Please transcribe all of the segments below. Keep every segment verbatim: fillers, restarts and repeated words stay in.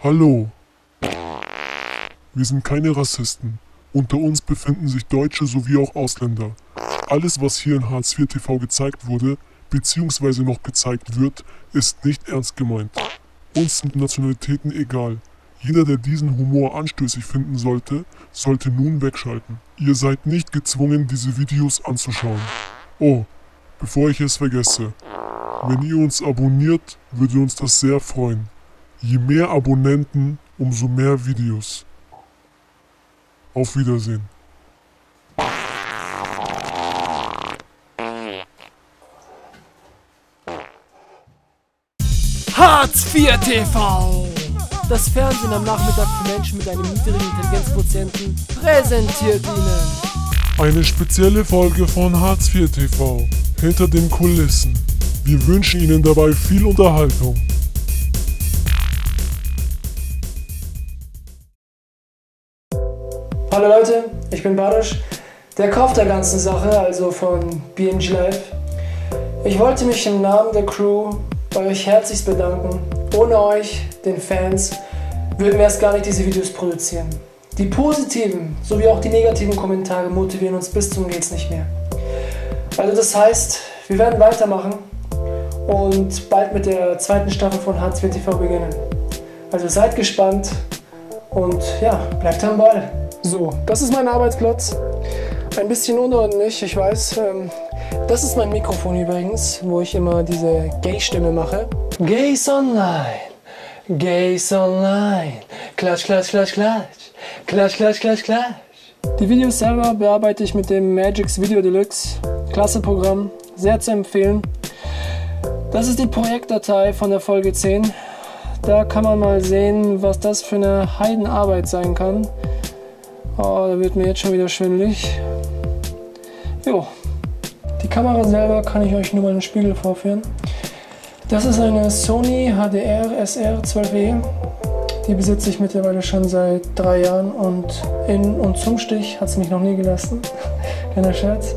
Hallo. Wir sind keine Rassisten. Unter uns befinden sich Deutsche sowie auch Ausländer. Alles, was hier in Hartz vier T V gezeigt wurde, beziehungsweise noch gezeigt wird, ist nicht ernst gemeint. Uns sind Nationalitäten egal. Jeder, der diesen Humor anstößig finden sollte, sollte nun wegschalten. Ihr seid nicht gezwungen, diese Videos anzuschauen. Oh, bevor ich es vergesse. Wenn ihr uns abonniert, würde uns das sehr freuen. Je mehr Abonnenten, umso mehr Videos. Auf Wiedersehen. Hartz vier T V! Das Fernsehen am Nachmittag für Menschen mit einem niedrigen Intelligenzquotienten präsentiert Ihnen eine spezielle Folge von Hartz vier T V. Hinter den Kulissen. Wir wünschen Ihnen dabei viel Unterhaltung. Hallo Leute, ich bin Badasch, der Kopf der ganzen Sache, also von B N G Live. Ich wollte mich im Namen der Crew bei euch herzlichst bedanken. Ohne euch, den Fans, würden wir erst gar nicht diese Videos produzieren. Die positiven sowie auch die negativen Kommentare motivieren uns bis zum Geht's nicht mehr. Also das heißt, wir werden weitermachen und bald mit der zweiten Staffel von Hartz vier T V beginnen. Also seid gespannt und ja, bleibt am Ball. So, das ist mein Arbeitsplatz. Ein bisschen unordentlich, ich weiß. Ähm, das ist mein Mikrofon übrigens, wo ich immer diese Gay-Stimme mache. Gays online, Gays online, klatsch, klatsch, klatsch, klatsch, klatsch, klatsch, klatsch, klatsch. Die Videos selber bearbeite ich mit dem Magix Video Deluxe. Klasse Programm, sehr zu empfehlen. Das ist die Projektdatei von der Folge zehn. Da kann man mal sehen, was das für eine Heidenarbeit sein kann. Oh, da wird mir jetzt schon wieder schwindelig. Jo, die Kamera selber kann ich euch nur mal im Spiegel vorführen. Das ist eine Sony H D R S R zwölf E. Die besitze ich mittlerweile schon seit drei Jahren und in und zum Stich hat sie mich noch nie gelassen. Kleiner Scherz.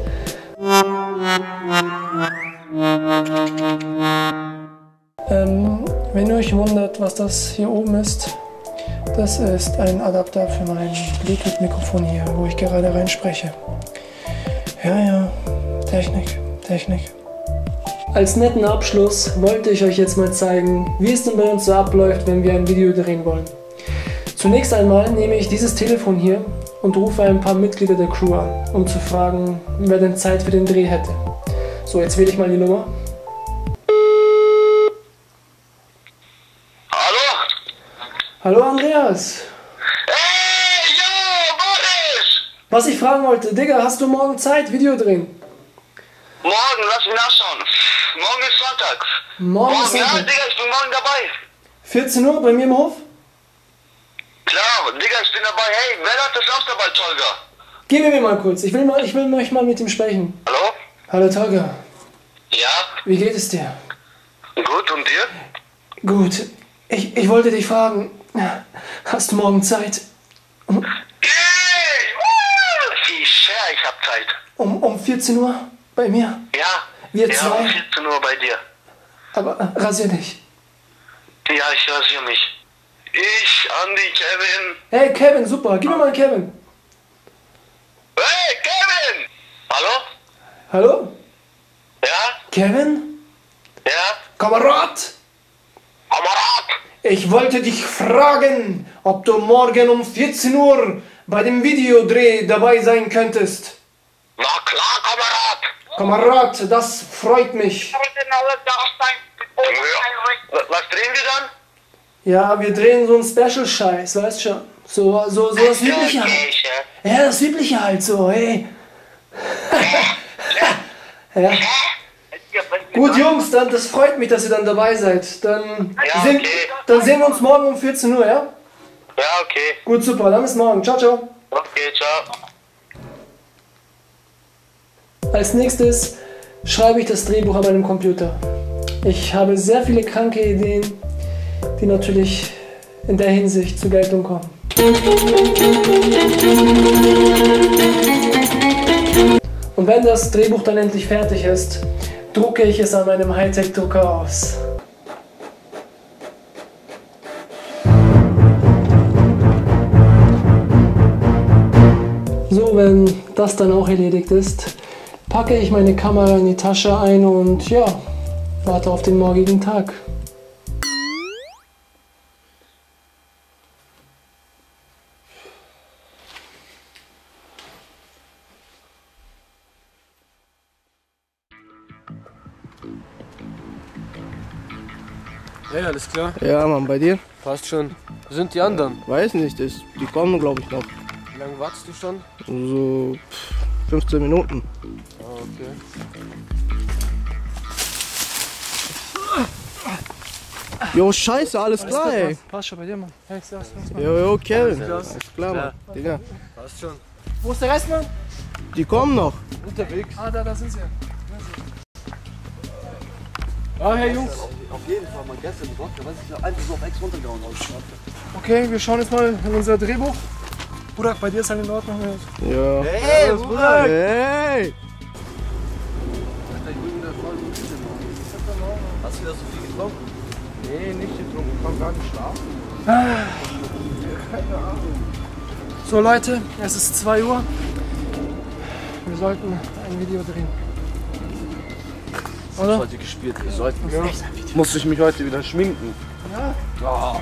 Ähm, wenn ihr euch wundert, was das hier oben ist, das ist ein Adapter für mein Bluetooth-Mikrofon hier, wo ich gerade reinspreche. Ja, ja, Technik, Technik. Als netten Abschluss wollte ich euch jetzt mal zeigen, wie es denn bei uns so abläuft, wenn wir ein Video drehen wollen. Zunächst einmal nehme ich dieses Telefon hier und rufe ein paar Mitglieder der Crew an, um zu fragen, wer denn Zeit für den Dreh hätte. So, jetzt wähle ich mal die Nummer. Hallo Andreas! Hey, yo, Boris! Was ich fragen wollte, Digga, hast du morgen Zeit, Video drehen? Morgen, lass mich nachschauen. Morgen ist Sonntag. Morgen, morgen ist Sonntag. Ja, Digga, ich bin morgen dabei. vierzehn Uhr bei mir im Hof? Klar, Digga, ich bin dabei. Hey, wer hat das Samstag, Tolga? Gib mir mal kurz, ich will, mal, ich will euch mal mit ihm sprechen. Hallo? Hallo Tolga. Ja? Wie geht es dir? Gut, und dir? Gut. Ich, ich wollte dich fragen, hast du morgen Zeit? Hey! Ich, ja, ich hab Zeit. Um, um vierzehn Uhr bei mir? Ja. Wir ja, zwei? um vierzehn Uhr bei dir. Aber äh, rasier dich. Ja, ich rasiere mich. Ich, Andy, Kevin. Hey Kevin, super. Gib mir mal Kevin. Hey, Kevin! Hallo? Hallo? Ja? Kevin? Ja? Kamerad! Kamerad! Ich wollte dich fragen, ob du morgen um vierzehn Uhr bei dem Videodreh dabei sein könntest. Na klar, Kamerad! Kamerad, das freut mich. Ja. Was drehen wir dann? Ja, wir drehen so einen Special-Scheiß, weißt schon. So, so, so das Übliche halt. Ja, das Übliche halt so, hey. Ja. Gut, Jungs, dann, das freut mich, dass ihr dann dabei seid. Dann, ja, sehen, okay. dann sehen wir uns morgen um vierzehn Uhr, ja? Ja, okay. Gut, super, dann bis morgen. Ciao, ciao. Okay, ciao. Als nächstes schreibe ich das Drehbuch an meinem Computer. Ich habe sehr viele kranke Ideen, die natürlich in der Hinsicht zur Geltung kommen. Und wenn das Drehbuch dann endlich fertig ist, drucke ich es an meinem Hightech-Drucker aus. wenn das dann auch erledigt ist, packe ich meine Kamera in die Tasche ein und ja, warte auf den morgigen Tag. Hey, alles klar? Ja, Mann, bei dir? Passt schon. Wo sind die anderen? Weiß nicht, das, die kommen glaube ich noch. Wie lange wartest du schon? So pff, fünfzehn Minuten. Ah, okay. Jo, scheiße, alles klar, ey. Passt schon bei dir, Mann. Hey, servus, servus, Jo, jo, Kevin. klar. Alles klar, Mann. Digga. Passt schon. Wo ist der Rest, Mann? Die kommen noch. Unterwegs. Ah, da, da sind sie. Ah, hey Jungs. Auf jeden Fall, man gestern Gott, da weiß ich ja einfach so auf Ex runtergehauen aus. Okay, wir schauen jetzt mal in unser Drehbuch. Burak, bei dir ist halt in Ordnung. Ja. Hey, Bruder! Hey! Hast du wieder so viel getrunken? Nee, nicht getrunken. Ich kann gar nicht schlafen. So Leute, es ist zwei Uhr. Wir sollten ein Video drehen. Das ist heute gespielt. Wir sollten ja. Muss ich mich heute wieder schminken? Ja. Oh.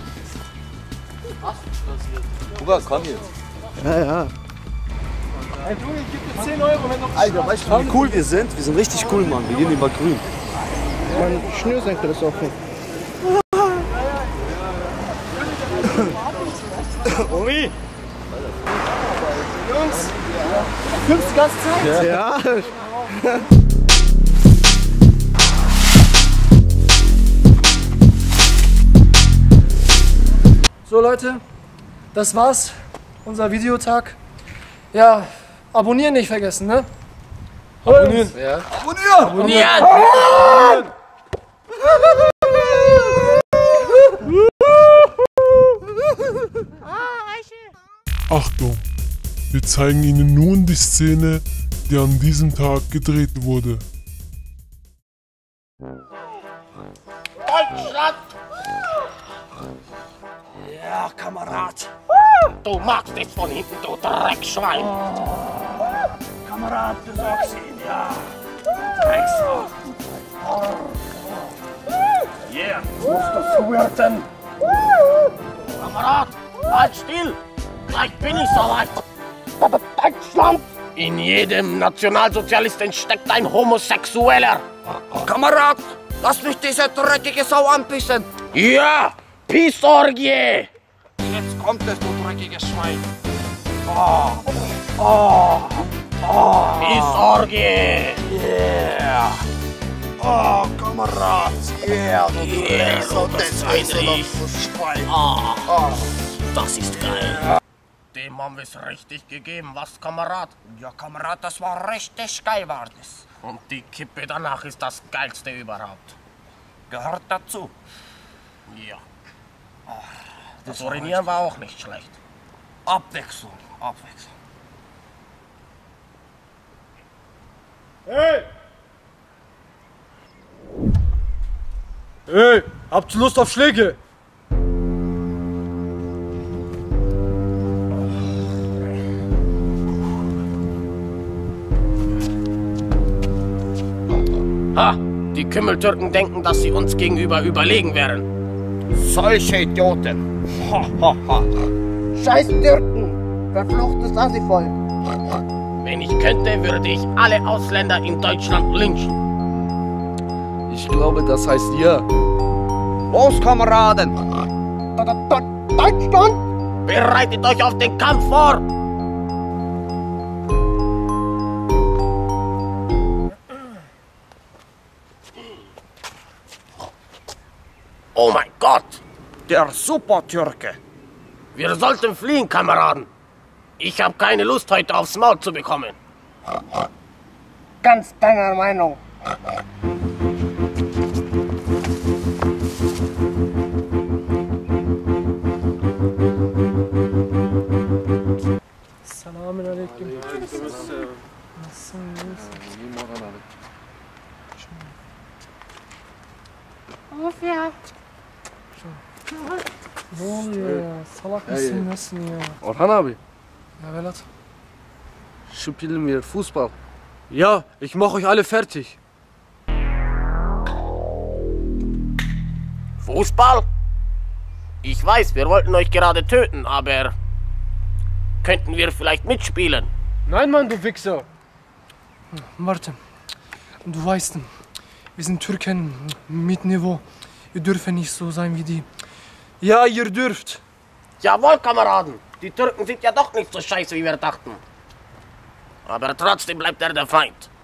Bruder, komm jetzt. Ja, ja. Hey du, ich gebe dir zehn Euro, wenn du... Alter, weißt du, wie cool wir sind? Wir sind richtig cool, Mann. Wir gehen über grün. Mein Schnürsenkel ist offen. Omi! Jungs, filmst die ganze Zeit? Ja. So Leute, das war's. Unser Videotag. Ja, abonnieren nicht vergessen, ne? Abonnieren. Ja. Abonnieren! Achtung, wir zeigen Ihnen nun die Szene, die an diesem Tag gedreht wurde. Ja, Kamerad. Du magst es von hinten, du Dreckschwein. Kamerad, du sagst ihn, ja. Drecksau. Yeah, musst du verwirrten. Kamerad, halt still. Gleich bin ich soweit. Deutschland. In jedem Nationalsozialisten steckt ein Homosexueller. Kamerad, lass mich diese dreckige Sau anpissen. Ja, Pissorgie. Jetzt kommt es, du dreckiges Schwein. Pissorgie. Yeah. Oh, Kamerad. Yeah, du Yeah, so das das ist ein Schwein. Ah, das ist geil. Dem haben wir es richtig gegeben, was, Kamerad? Ja, Kamerad, das war richtig geil, war das. Und die Kippe danach ist das geilste überhaupt. Gehört dazu. Ja. Das Urinieren war auch nicht schlecht. Abwechslung, Abwechslung. Hey, habt ihr Lust auf Schläge? Ha! Die Kümmeltürken denken, dass sie uns gegenüber überlegen wären. Solche Idioten. Ha, ha, ha. Scheiß Türken. Verfluchtes Assi-Volk. Wenn ich könnte, würde ich alle Ausländer in Deutschland lynchen. Ich glaube, das heißt ja. Los, Kameraden. Deutschland? Bereitet euch auf den Kampf vor! Oh mein Gott! Der Supertürke. Wir sollten fliehen, Kameraden. Ich habe keine Lust, heute aufs Maul zu bekommen. Ganz deiner Meinung. Selamun aleyküm. Nasılsın? Of ya. Ne oluyor ya? Salak mısın nesin ya? Orhan abi. Ya Velat. spielen wir Fußball. Ja, ich mach euch alle fertig. Fußball? Ich weiß, wir wollten euch gerade töten, aber könnten wir vielleicht mitspielen? Nein, Mann, du Wichser. Warte, du weißt, wir sind Türken mit Niveau. Wir dürfen nicht so sein wie die. Ja, ihr dürft. Jawohl, Kameraden. Die Türken sind ja doch nicht so scheiße, wie wir dachten. Aber trotzdem bleibt er der Feind.